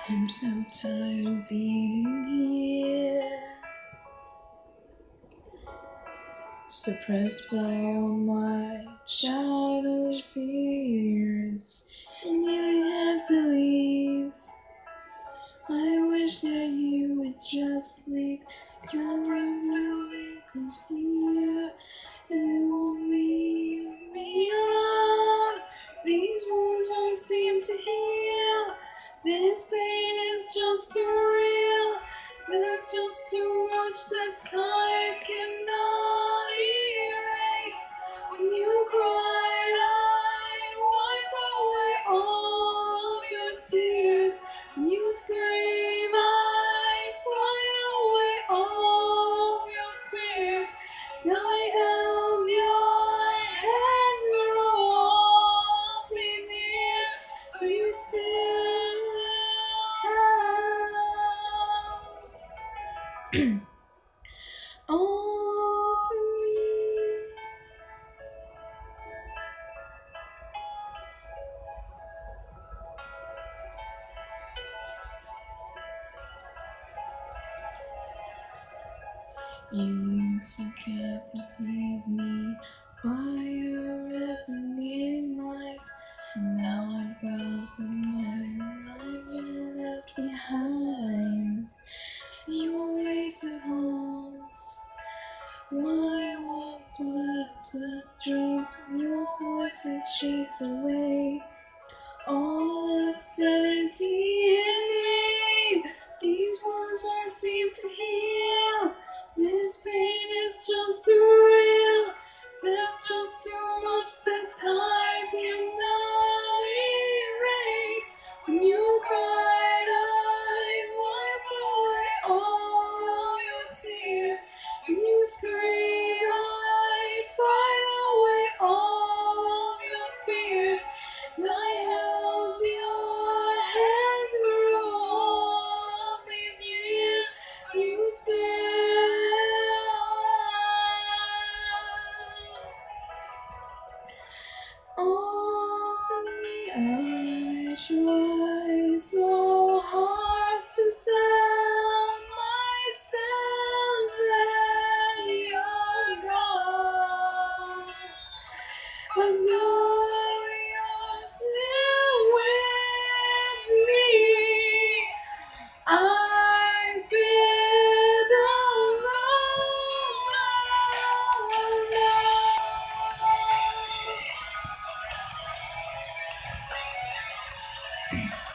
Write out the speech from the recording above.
I'm so tired of being here, suppressed by all my childish fears, and you have to leave. I wish that you would just leave. Your presence still lingers here, and it won't leave me alone. These wounds won't seem to heal. This pain is just too real. There's just too much that time cannot erase. When you cried, I'd wipe away all of your tears. When you scream, I'd fly away all of your fears. And I held your hand through all these years, but you still on me. You used to captivate me by your resonating light, and now I bow from my life you left behind. Your face it haunts my once was left dreams, and your voice it shakes away all of 17 in me. These wounds won't seem to heal. This pain is just too real. There's just too much that time cannot erase. When you cried, I'd wipe away all of your tears. When you screamed, I'd fight away all of your fears. And I held your hand through all of these years, but you still on me. I tried so hard to tell myself that you're gone, but though you're still with me, I've been alone.